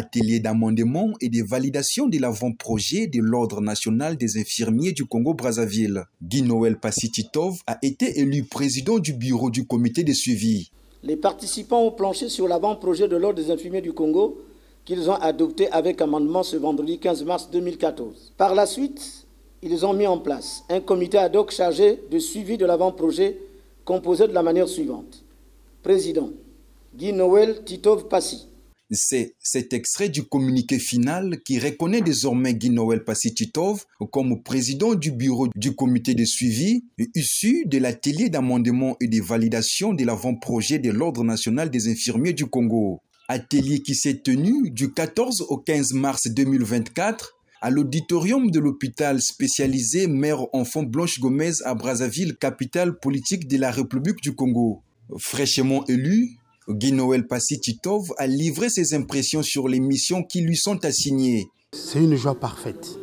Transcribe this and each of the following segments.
Atelier d'amendement et de validation de l'avant-projet de l'Ordre national des infirmiers du Congo-Brazzaville. Guy Noël Passy-Titov a été élu président du bureau du comité de suivi. Les participants ont planché sur l'avant-projet de l'Ordre des infirmiers du Congo qu'ils ont adopté avec amendement ce vendredi 15 mars 2014. Par la suite, ils ont mis en place un comité ad hoc chargé de suivi de l'avant-projet composé de la manière suivante. Président, Guy Noël Titov Passy. C'est cet extrait du communiqué final qui reconnaît désormais Guy Noël Passy-Titov comme président du bureau du comité de suivi issu de l'atelier d'amendement et de validation de l'avant-projet de l'Ordre national des infirmiers du Congo. Atelier qui s'est tenu du 14 au 15 mars 2024 à l'auditorium de l'hôpital spécialisé Mère-Enfant Blanche Gomez à Brazzaville, capitale politique de la République du Congo. Fraîchement élu, Guy Noël Passy-Titov a livré ses impressions sur les missions qui lui sont assignées. C'est une joie parfaite.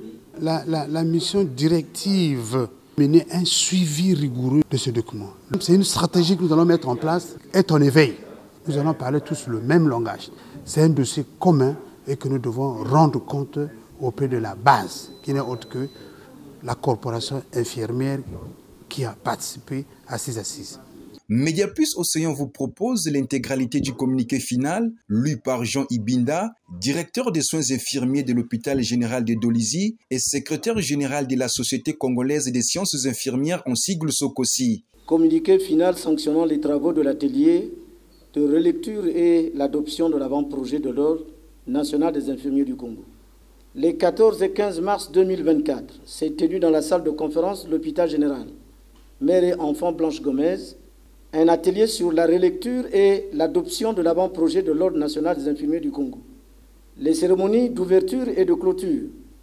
La mission directive menait un suivi rigoureux de ce document. C'est une stratégie que nous allons mettre en place, être en éveil. Nous allons parler tous le même langage. C'est un dossier commun et que nous devons rendre compte auprès de la base, qui n'est autre que la corporation infirmière qui a participé à ces assises. Mediaplus Océan vous propose l'intégralité du communiqué final, lu par Jean Ibinda, directeur des soins infirmiers de l'hôpital général de Dolisie et secrétaire général de la Société congolaise des sciences infirmières en sigle SOCOSI. Communiqué final sanctionnant les travaux de l'atelier de relecture et l'adoption de l'avant-projet de l'Ordre national des infirmiers du Congo. Les 14 et 15 mars 2024, s'est tenu dans la salle de conférence de l'hôpital général Mère et Enfant Blanche Gomez, un atelier sur la relecture et l'adoption de l'avant-projet de l'Ordre national des infirmiers du Congo. Les cérémonies d'ouverture et de clôture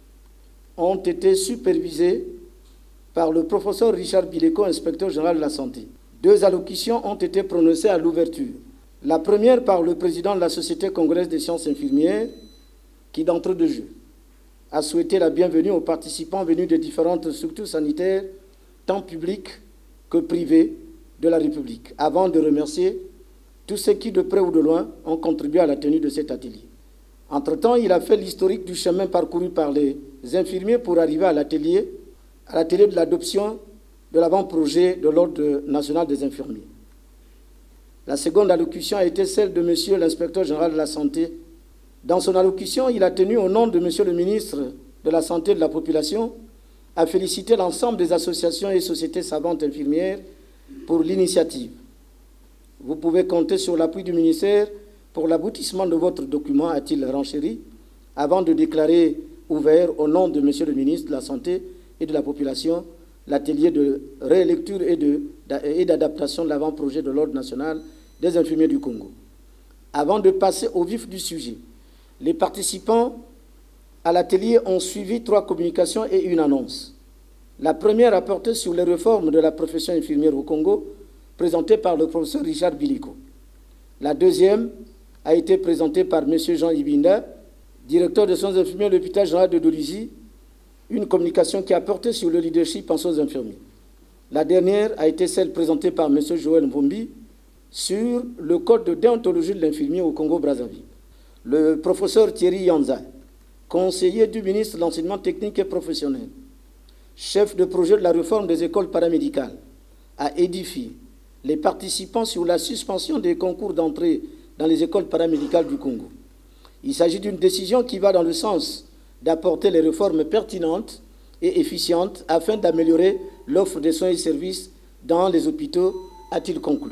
ont été supervisées par le professeur Richard Bileko, inspecteur général de la santé. 2 allocutions ont été prononcées à l'ouverture. La première par le président de la Société congolaise des sciences infirmières, qui d'entrée de jeu a souhaité la bienvenue aux participants venus de différentes structures sanitaires, tant publiques que privées, de la République, avant de remercier tous ceux qui, de près ou de loin, ont contribué à la tenue de cet atelier. Entre-temps, il a fait l'historique du chemin parcouru par les infirmiers pour arriver à l'atelier de l'adoption de l'avant-projet de l'Ordre national des infirmiers. La seconde allocution a été celle de M. l'inspecteur général de la santé. Dans son allocution, il a tenu au nom de M. le ministre de la Santé et de la Population à féliciter l'ensemble des associations et sociétés savantes infirmières pour l'initiative. Vous pouvez compter sur l'appui du ministère pour l'aboutissement de votre document, a-t-il renchéri, avant de déclarer ouvert au nom de M. le ministre de la Santé et de la Population l'atelier de rélecture et d'adaptation de l'avant-projet de l'Ordre national des infirmiers du Congo. Avant de passer au vif du sujet, les participants à l'atelier ont suivi 3 communications et une annonce. La première a porté sur les réformes de la profession infirmière au Congo, présentée par le professeur Richard Bileko. La deuxième a été présentée par M. Jean Ibinda, directeur des soins infirmiers de l'hôpital général de Dolisie, une communication qui a porté sur le leadership en soins infirmiers. La dernière a été celle présentée par M. Joël Mvombi sur le code de déontologie de l'infirmier au Congo-Brazzaville. Le professeur Thierry Yanza, conseiller du ministre de l'Enseignement technique et professionnel, chef de projet de la réforme des écoles paramédicales, a édifié les participants sur la suspension des concours d'entrée dans les écoles paramédicales du Congo. Il s'agit d'une décision qui va dans le sens d'apporter les réformes pertinentes et efficientes afin d'améliorer l'offre de soins et services dans les hôpitaux, a-t-il conclu.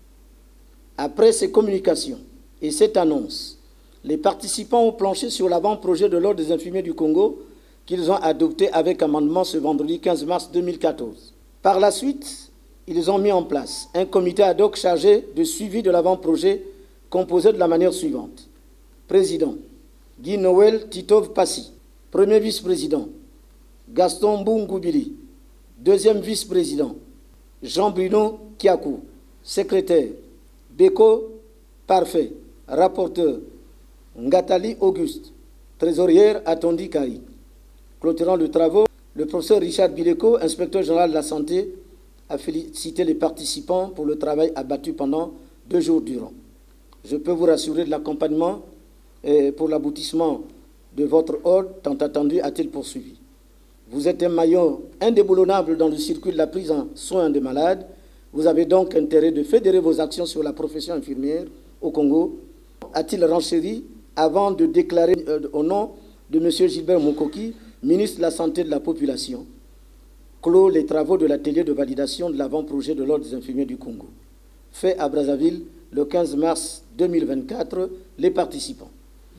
Après ces communications et cette annonce, les participants ont planché sur l'avant-projet de l'Ordre des infirmiers du Congo qu'ils ont adopté avec amendement ce vendredi 15 mars 2014. Par la suite, ils ont mis en place un comité ad hoc chargé de suivi de l'avant-projet composé de la manière suivante. Président, Guy Noël Titov Passy. Premier vice-président, Gaston Mbungubili. Deuxième vice-président, Jean-Bruno Kiakou. Secrétaire, Beko Parfait. Rapporteur, Ngatali Auguste. Trésorière, Atondi Kari. Clôturant le travaux, le professeur Richard Bileko, inspecteur général de la santé, a félicité les participants pour le travail abattu pendant 2 jours durant. Je peux vous rassurer de l'accompagnement pour l'aboutissement de votre ordre tant attendu a-t-il poursuivi. Vous êtes un maillon indéboulonnable dans le circuit de la prise en soin des malades. Vous avez donc intérêt de fédérer vos actions sur la profession infirmière au Congo. A-t-il renchéri avant de déclarer au nom de M. Gilbert Mokoki, ministre de la Santé de la Population, clos les travaux de l'atelier de validation de l'avant-projet de l'Ordre des infirmiers du Congo. Fait à Brazzaville le 15 mars 2024, les participants.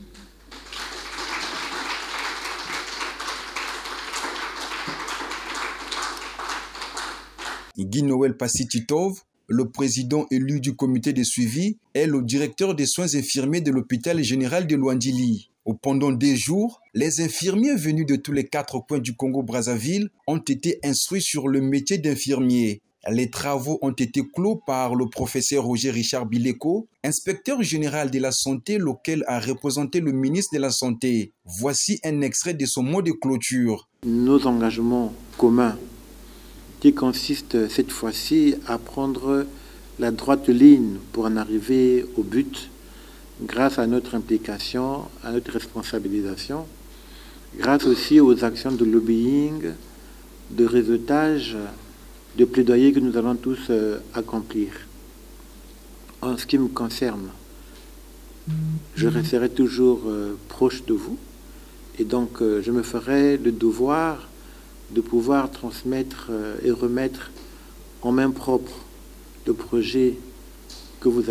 Guy Noël Passy-Titov, le président élu du comité de suivi, est le directeur des soins infirmiers de l'hôpital général de Luandili. Pendant des jours, les infirmiers venus de tous les 4 coins du Congo-Brazzaville ont été instruits sur le métier d'infirmier. Les travaux ont été clos par le professeur Roger Richard Bileko, inspecteur général de la santé, lequel a représenté le ministre de la Santé. Voici un extrait de son mot de clôture. Nos engagements communs qui consistent cette fois-ci à prendre la droite ligne pour en arriver au but grâce à notre implication, à notre responsabilisation, grâce aussi aux actions de lobbying, de réseautage, de plaidoyer que nous allons tous accomplir. En ce qui me concerne, je resterai toujours proche de vous et donc je me ferai le devoir de pouvoir transmettre et remettre en main propre le projet que vous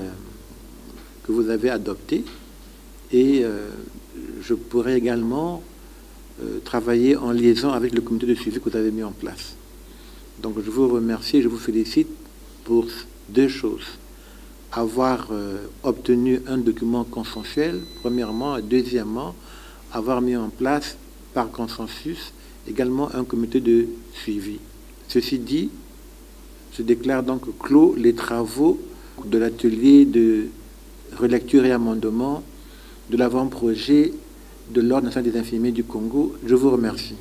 avez adopté et je pourrai également travailler en liaison avec le comité de suivi que vous avez mis en place. Donc je vous remercie et je vous félicite pour 2 choses. Avoir obtenu un document consensuel, premièrement, et deuxièmement, avoir mis en place par consensus également un comité de suivi. Ceci dit, je déclare donc clos les travaux de l'atelier de relecture et amendement de l'avant-projet de l'Ordre national des infirmiers du Congo. Je vous remercie.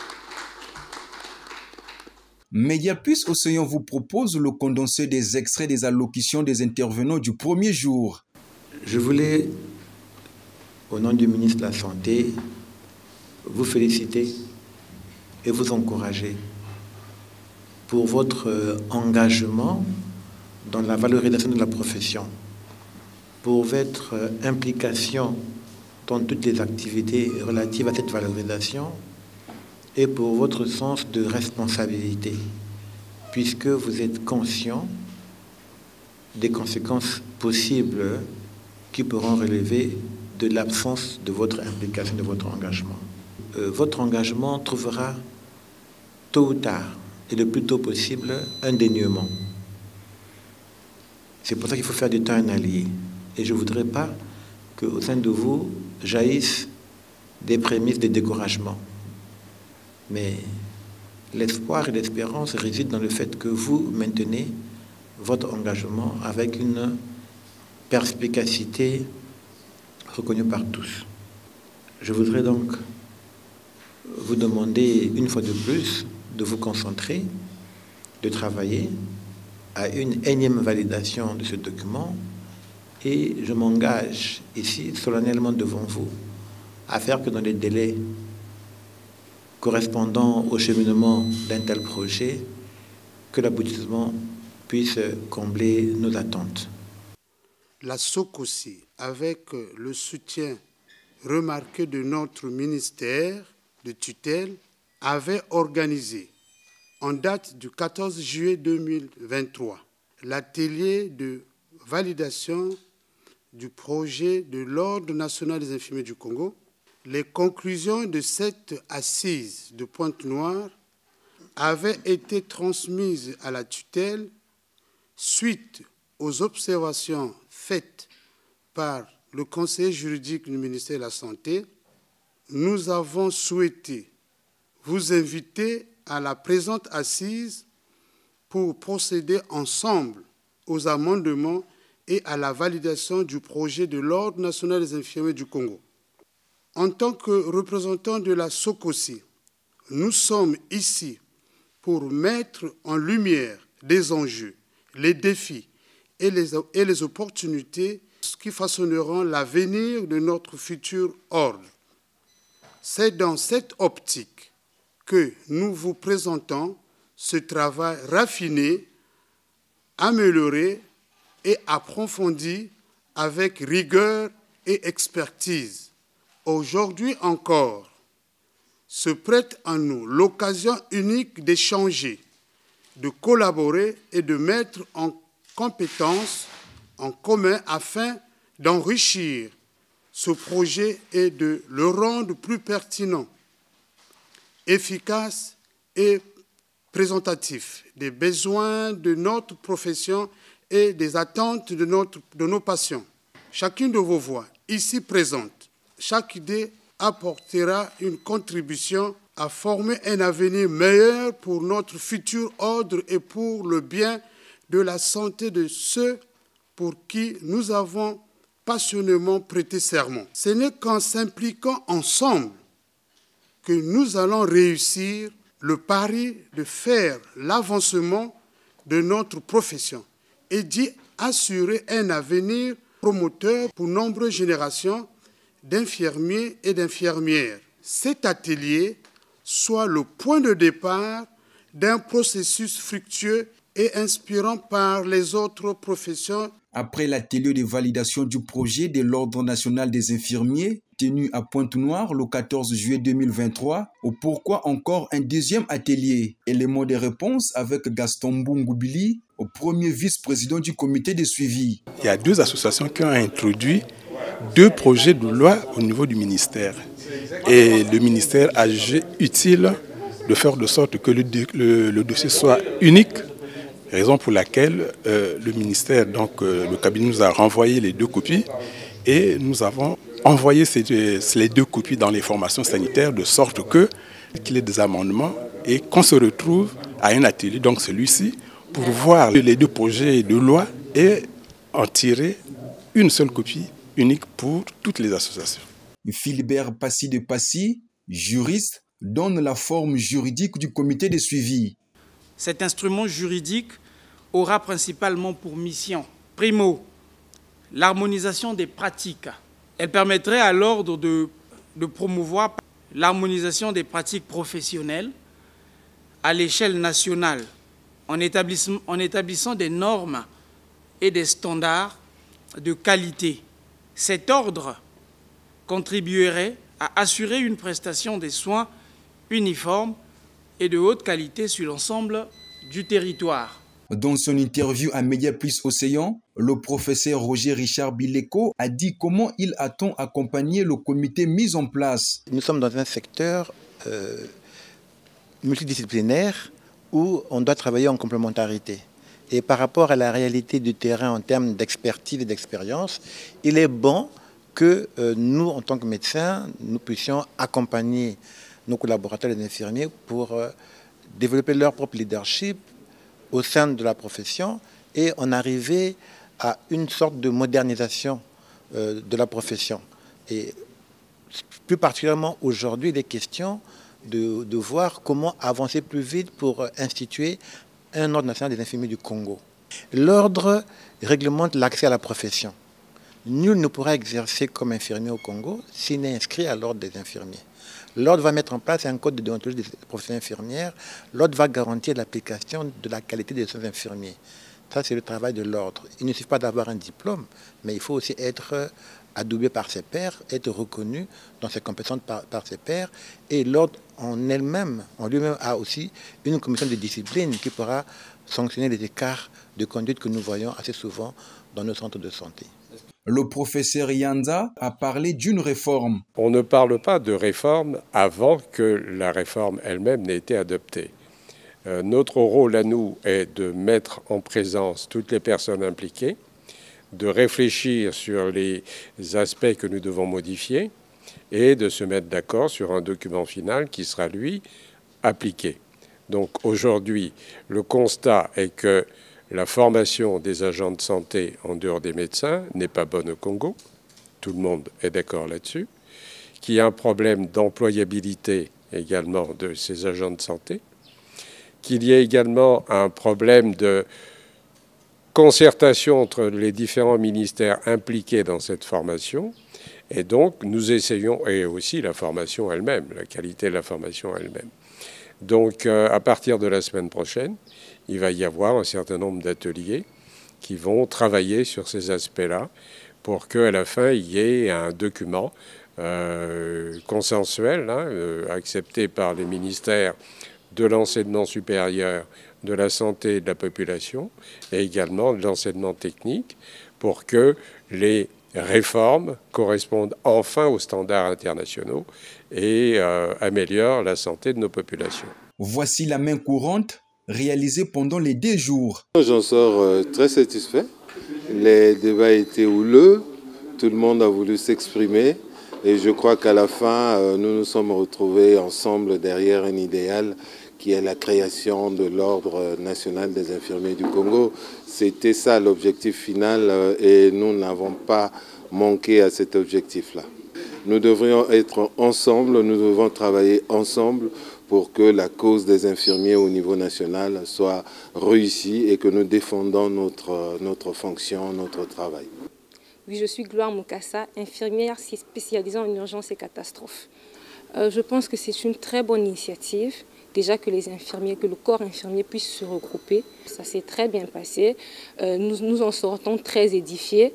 Mediaplus Océan vous propose le condensé des extraits des allocutions des intervenants du premier jour. Je voulais, au nom du ministre de la Santé, vous féliciter et vous encourager pour votre engagement dans la valorisation de la profession, pour votre implication dans toutes les activités relatives à cette valorisation et pour votre sens de responsabilité, puisque vous êtes conscient des conséquences possibles qui pourront relever de l'absence de votre implication, de votre engagement. Votre engagement trouvera tôt ou tard, et le plus tôt possible, un dénuement. C'est pour ça qu'il faut faire du temps un allié. Et je ne voudrais pas qu'au sein de vous jaillissent des prémices de découragement. Mais l'espoir et l'espérance résident dans le fait que vous maintenez votre engagement avec une perspicacité reconnue par tous. Je voudrais donc vous demander une fois de plus de vous concentrer, de travailler à une énième validation de ce document et je m'engage ici solennellement devant vous à faire que dans les délais correspondant au cheminement d'un tel projet, que l'aboutissement puisse combler nos attentes. La SOCOSI, avec le soutien remarqué de notre ministère de tutelle, avait organisé, en date du 14 juillet 2023, l'atelier de validation du projet de l'Ordre national des infirmiers du Congo. Les conclusions de cette assise de Pointe-Noire avaient été transmises à la tutelle suite aux observations faites par le conseiller juridique du ministère de la Santé. Nous avons souhaité vous inviter à la présente assise pour procéder ensemble aux amendements et à la validation du projet de l'Ordre national des infirmiers du Congo. En tant que représentants de la SOCOSI, nous sommes ici pour mettre en lumière les enjeux, les défis et les opportunités qui façonneront l'avenir de notre futur ordre. C'est dans cette optique que nous vous présentons ce travail raffiné, amélioré et approfondi avec rigueur et expertise. Aujourd'hui encore, se prête à nous l'occasion unique d'échanger, de collaborer et de mettre en compétences en commun afin d'enrichir ce projet et de le rendre plus pertinent, efficace et présentatif des besoins de notre profession et des attentes de nos patients. Chacune de vos voix ici présentes, chaque idée apportera une contribution à former un avenir meilleur pour notre futur ordre et pour le bien de la santé de ceux pour qui nous avons passionnément prêté serment. Ce n'est qu'en s'impliquant ensemble que nous allons réussir le pari de faire l'avancement de notre profession et d'y assurer un avenir promoteur pour nombreuses générations d'infirmiers et d'infirmières. Cet atelier soit le point de départ d'un processus fructueux et inspirant par les autres professions. Après l'atelier de validation du projet de l'Ordre national des infirmiers, tenu à Pointe-Noire le 14 juillet 2023, pourquoi encore un deuxième atelier? Élément de réponse avec Gaston Mbungu-Billy, au premier vice-président du comité de suivi. Il y a deux associations qui ont introduit deux projets de loi au niveau du ministère. Et le ministère a jugé utile de faire de sorte que le dossier soit unique, raison pour laquelle le ministère, donc le cabinet nous a renvoyé les deux copies et nous avons envoyé les deux copies dans les formations sanitaires de sorte qu'il y ait des amendements et qu'on se retrouve à un atelier, donc celui-ci, pour voir les deux projets de loi et en tirer une seule copie unique pour toutes les associations. Philibert Passy de Passy, juriste, donne la forme juridique du comité de suivi. Cet instrument juridique aura principalement pour mission, primo, l'harmonisation des pratiques. Elle permettrait à l'ordre de promouvoir l'harmonisation des pratiques professionnelles à l'échelle nationale, en établissant des normes et des standards de qualité. Cet ordre contribuerait à assurer une prestation des soins uniforme et de haute qualité sur l'ensemble du territoire. Dans son interview à Média Plus Océan, le professeur Roger Richard Bileko a dit comment il attend accompagner le comité mis en place. Nous sommes dans un secteur multidisciplinaire où on doit travailler en complémentarité. Et par rapport à la réalité du terrain en termes d'expertise et d'expérience, il est bon que nous, en tant que médecins, nous puissions accompagner nos collaborateurs et les infirmiers pour développer leur propre leadership au sein de la profession et en arriver à une sorte de modernisation de la profession. Et plus particulièrement aujourd'hui, il est question de voir comment avancer plus vite pour instituer un ordre national des infirmiers du Congo. L'ordre réglemente l'accès à la profession. Nul ne pourra exercer comme infirmier au Congo s'il n'est inscrit à l'ordre des infirmiers. L'ordre va mettre en place un code de déontologie des professions infirmières. L'ordre va garantir l'application de la qualité des soins infirmiers. Ça, c'est le travail de l'ordre. Il ne suffit pas d'avoir un diplôme, mais il faut aussi être adoubé par ses pairs, être reconnu dans ses compétences par ses pairs. Et l'ordre en lui-même a aussi une commission de discipline qui pourra sanctionner les écarts de conduite que nous voyons assez souvent dans nos centres de santé. Le professeur Yanza a parlé d'une réforme. On ne parle pas de réforme avant que la réforme elle-même n'ait été adoptée. Notre rôle à nous est de mettre en présence toutes les personnes impliquées, de réfléchir sur les aspects que nous devons modifier et de se mettre d'accord sur un document final qui sera, lui, appliqué. Donc aujourd'hui, le constat est que la formation des agents de santé en dehors des médecins n'est pas bonne au Congo. Tout le monde est d'accord là-dessus. Qu'il y a un problème d'employabilité également de ces agents de santé. Qu'il y ait également un problème de concertation entre les différents ministères impliqués dans cette formation. Et donc, nous essayons, et aussi la formation elle-même, la qualité de la formation elle-même. Donc, à partir de la semaine prochaine, il va y avoir un certain nombre d'ateliers qui vont travailler sur ces aspects-là pour qu'à la fin, il y ait un document consensuel, accepté par les ministères de l'enseignement supérieur, de la santé et de la population, et également de l'enseignement technique, pour que les réformes correspondent enfin aux standards internationaux et améliorent la santé de nos populations. Voici la main courante réalisée pendant les 2 jours. J'en sors très satisfait. Les débats étaient houleux, tout le monde a voulu s'exprimer et je crois qu'à la fin, nous nous sommes retrouvés ensemble derrière un idéal qui est la création de l'Ordre national des infirmiers du Congo. C'était ça l'objectif final et nous n'avons pas manqué à cet objectif-là. Nous devrions être ensemble, nous devons travailler ensemble pour que la cause des infirmiers au niveau national soit réussie et que nous défendons notre fonction, notre travail. Oui, je suis Gloire Mukasa, infirmière spécialisée en urgence et catastrophes. Je pense que c'est une très bonne initiative. Déjà que les infirmiers, que le corps infirmier puisse se regrouper. Ça s'est très bien passé. Nous en sortons très édifiés.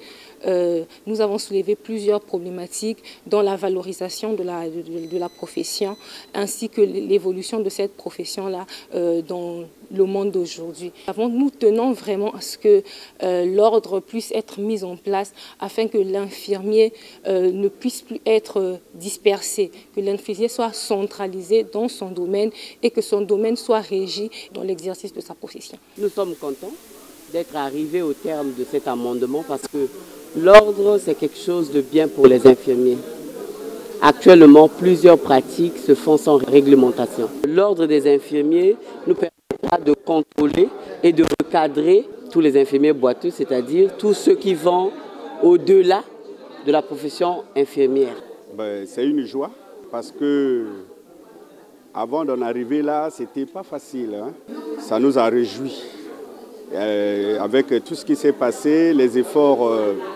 Nous avons soulevé plusieurs problématiques dans la valorisation de la profession ainsi que l'évolution de cette profession-là dans le monde d'aujourd'hui. Nous tenons vraiment à ce que l'ordre puisse être mis en place afin que l'infirmier ne puisse plus être dispersé, que l'infirmier soit centralisé dans son domaine et que son domaine soit régi dans l'exercice de sa profession. Nous sommes contents d'être arrivés au terme de cet amendement parce que l'ordre, c'est quelque chose de bien pour les infirmiers. Actuellement, plusieurs pratiques se font sans réglementation. L'ordre des infirmiers nous permettra de contrôler et de recadrer tous les infirmiers boiteux, c'est-à-dire tous ceux qui vont au-delà de la profession infirmière. C'est une joie parce que avant d'en arriver là, c'était pas facile. Ça nous a réjouis. Avec tout ce qui s'est passé, les efforts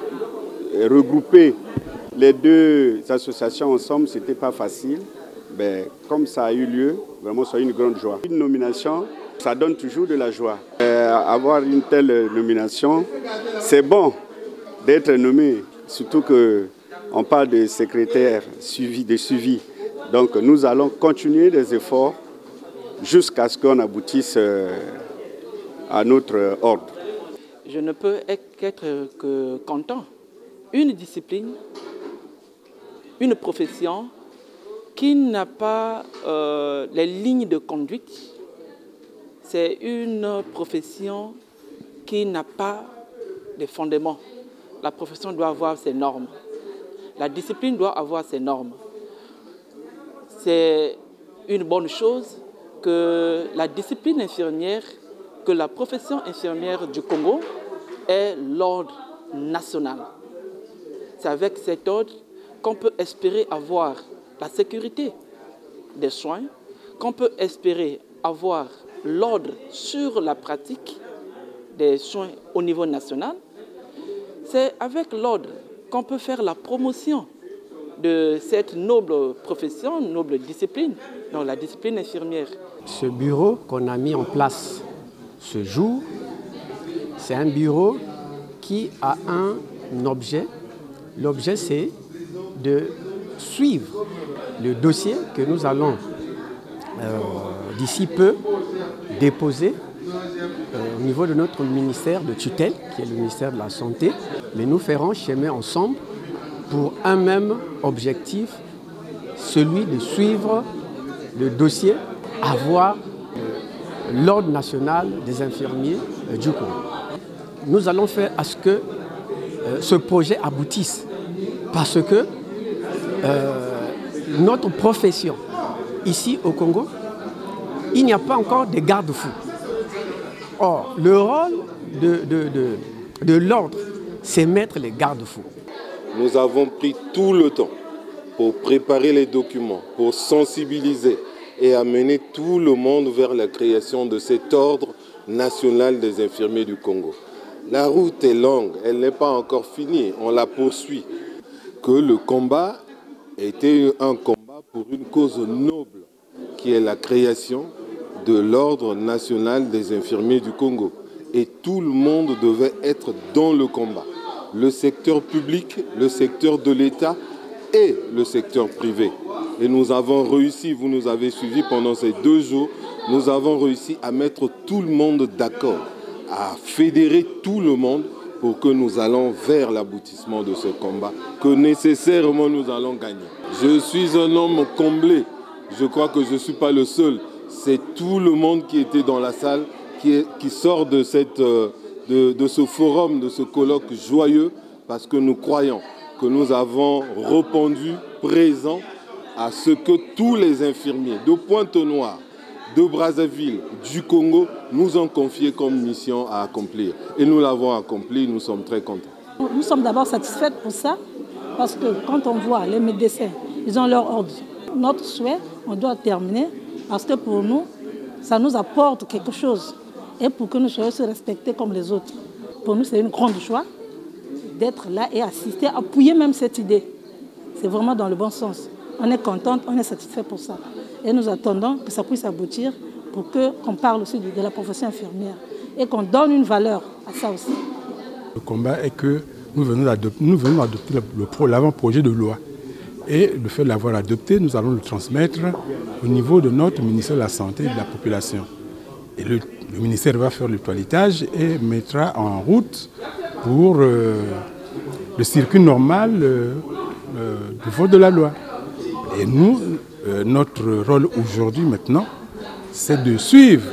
regroupés, les 2 associations ensemble, c'était pas facile. Mais comme ça a eu lieu, vraiment c'est une grande joie. Une nomination, ça donne toujours de la joie. Avoir une telle nomination, c'est bon d'être nommé, surtout qu'on parle de secrétaire de suivi. Donc nous allons continuer les efforts jusqu'à ce qu'on aboutisse à notre ordre. Je ne peux qu'être content. Une discipline, une profession qui n'a pas les lignes de conduite, c'est une profession qui n'a pas de fondements. La profession doit avoir ses normes. La discipline doit avoir ses normes. C'est une bonne chose que la discipline infirmière, que la profession infirmière du Congo ait l'ordre national. C'est avec cet ordre qu'on peut espérer avoir la sécurité des soins, qu'on peut espérer avoir l'ordre sur la pratique des soins au niveau national. C'est avec l'ordre qu'on peut faire la promotion de cette noble profession, noble discipline, donc la discipline infirmière. Ce bureau qu'on a mis en place ce jour, c'est un bureau qui a un objet. L'objet, c'est de suivre le dossier que nous allons d'ici peu déposer au niveau de notre ministère de tutelle, qui est le ministère de la Santé. Mais nous ferons chemin ensemble pour un même objectif, celui de suivre le dossier, avoir l'ordre national des infirmiers du Congo. Nous allons faire à ce que ce projet aboutisse, parce que notre profession, ici au Congo, il n'y a pas encore de garde-fous. Or, le rôle de l'ordre, c'est mettre les garde-fous. Nous avons pris tout le temps pour préparer les documents, pour sensibiliser et amener tout le monde vers la création de cet ordre national des infirmiers du Congo. La route est longue, elle n'est pas encore finie, on la poursuit. Que le combat était un combat pour une cause noble, qui est la création de l'Ordre national des infirmiers du Congo. Et tout le monde devait être dans le combat. Le secteur public, le secteur de l'État et le secteur privé. Et nous avons réussi, vous nous avez suivis pendant ces 2 jours, nous avons réussi à mettre tout le monde d'accord, à fédérer tout le monde pour que nous allons vers l'aboutissement de ce combat, que nécessairement nous allons gagner. Je suis un homme comblé, je crois que je ne suis pas le seul, c'est tout le monde qui était dans la salle, qui sort de ce forum, de ce colloque joyeux, parce que nous croyons que nous avons répondu présent à ce que tous les infirmiers de Pointe-Noire, de Brazzaville, du Congo, nous ont confié comme mission à accomplir. Et nous l'avons accompli, nous sommes très contents. Nous sommes d'abord satisfaits pour ça, parce que quand on voit les médecins, ils ont leur ordre. Notre souhait, on doit terminer, parce que pour nous, ça nous apporte quelque chose. Et pour que nous soyons respectés comme les autres. Pour nous, c'est une grande joie d'être là et assister, appuyer même cette idée. C'est vraiment dans le bon sens. On est contente, on est satisfait pour ça. Et nous attendons que ça puisse aboutir pour qu'on parle aussi de la profession infirmière et qu'on donne une valeur à ça aussi. Le combat est que nous venons d'adopter l'avant-projet de loi. Et le fait de l'avoir adopté, nous allons le transmettre au niveau de notre ministère de la Santé et de la Population. Et le ministère va faire le toilettage et mettra en route pour le circuit normal du vote de la loi. Et nous, notre rôle aujourd'hui maintenant, c'est de suivre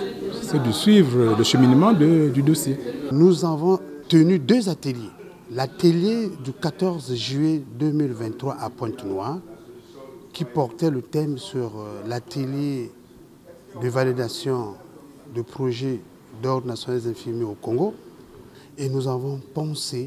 le cheminement du dossier. Nous avons tenu 2 ateliers. L'atelier du 14 juillet 2023 à Pointe-Noire, qui portait le thème sur l'atelier de validation de projet d'ordre national des infirmiers au Congo. Et nous avons pensé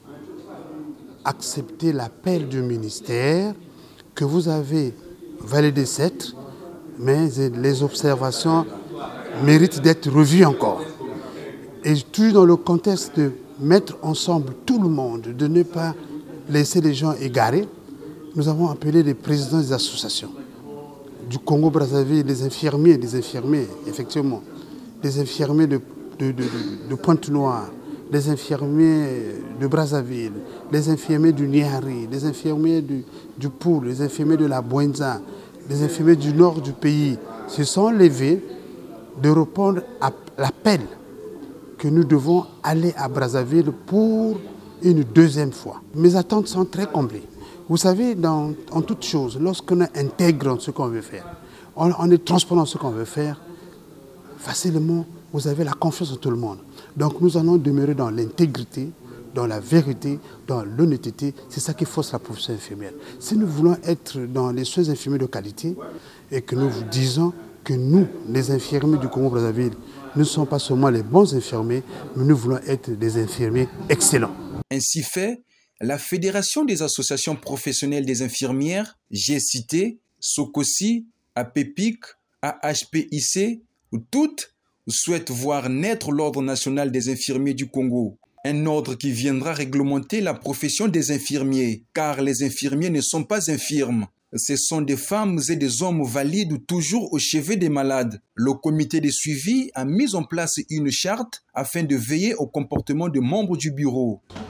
accepter l'appel du ministère que vous avez validé 7, mais les observations méritent d'être revues encore. Et toujours dans le contexte de mettre ensemble tout le monde, de ne pas laisser les gens égarés, nous avons appelé les présidents des associations du Congo-Brazzaville, les infirmiers, effectivement, les infirmiers de Pointe-Noire, les infirmiers de Brazzaville, les infirmiers du Niari, les infirmiers du Poul, les infirmiers de la Bouenza, les infirmiers du nord du pays se sont levés de répondre à l'appel que nous devons aller à Brazzaville pour une 2e fois. Mes attentes sont très comblées. Vous savez, en toute chose, lorsqu'on intègre ce qu'on veut faire, on est transparent dans ce qu'on veut faire, facilement, vous avez la confiance en tout le monde. Donc nous allons demeurer dans l'intégrité, dans la vérité, dans l'honnêteté. C'est ça qui force la profession infirmière. Si nous voulons être dans les soins infirmiers de qualité et que nous vous disons que nous, les infirmiers du Congo-Brazzaville, ne sommes pas seulement les bons infirmiers, mais nous voulons être des infirmiers excellents. Ainsi fait, la Fédération des associations professionnelles des infirmières, GCT, SOCOSI, APEPIC, AHPIC, toutes souhaitent voir naître l'Ordre national des infirmiers du Congo. Un ordre qui viendra réglementer la profession des infirmiers, car les infirmiers ne sont pas infirmes. Ce sont des femmes et des hommes valides toujours au chevet des malades. Le comité de suivi a mis en place une charte afin de veiller au comportement des membres du bureau.